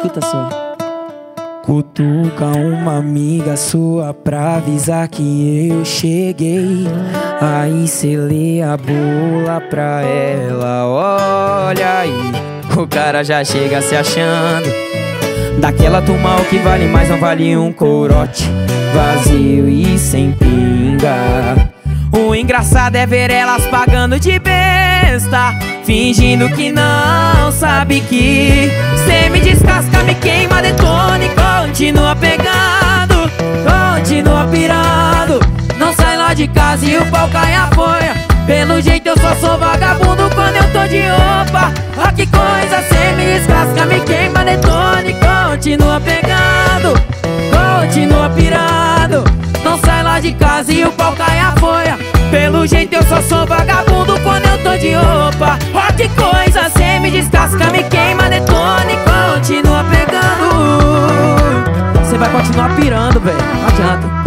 Escuta só. Cutuca uma amiga sua pra avisar que eu cheguei. Aí cê lê a bula pra ela. Olha aí, o cara já chega se achando. Daquela turma o que vale mais não vale um corote vazio e sem pinga. O engraçado é ver elas pagando de besta, fingindo que não sabe que cê me descasca, me queima, detona e continua pegando, continua pirando. Não sai lá de casa e o pau cai a folha. Pelo jeito eu só sou vagabundo quando eu tô de roupa. Ó que coisa, cê me descasca, me queima, detona e continua pegando, continua pirando. Não sai lá de casa e o pau cai a folha. Pelo jeito eu só sou vagabundo quando eu tô de roupa. Ó que coisa, cê me descasca, me queima, detona e continua pegando. Cê vai continuar pirando, velho, não adianta.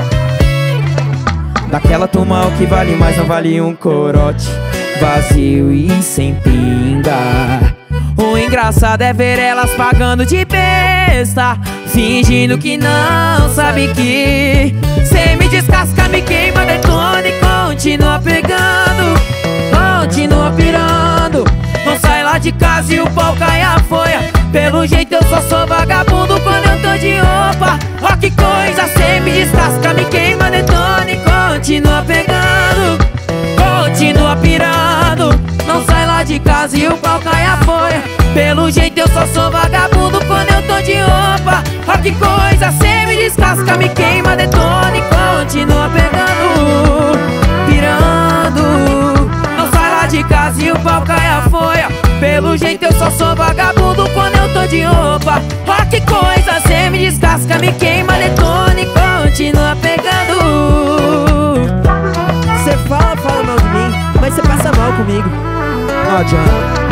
Daquela turma o que vale mais não vale um corote vazio e sem pinga. O engraçado é ver elas pagando de besta, fingindo que não sabe que cê me descasca, me queima, detona e continua pegando, continua pirando. Não sai lá de casa e o pau cai a folha. Pelo jeito eu só sou vagabundo quando eu tô de roupa. Ó que coisa, cê me descasca, me queima, detona e continua pegando, continua pirando. Não sai lá de casa e o pau cai a folha. Pelo jeito eu só sou vagabundo quando eu tô de roupa. Ó que coisa, cê me descasca, me queima, detona e continua pegando, pirando. Não sai lá de casa e o pau cai a folha. Pelo jeito eu só sou vagabundo quando eu tô de roupa. Ó que coisa, cê me descasca, me queima, detona e continua pegando. Cê fala mal de mim, mas cê passa mal comigo. Não adianta.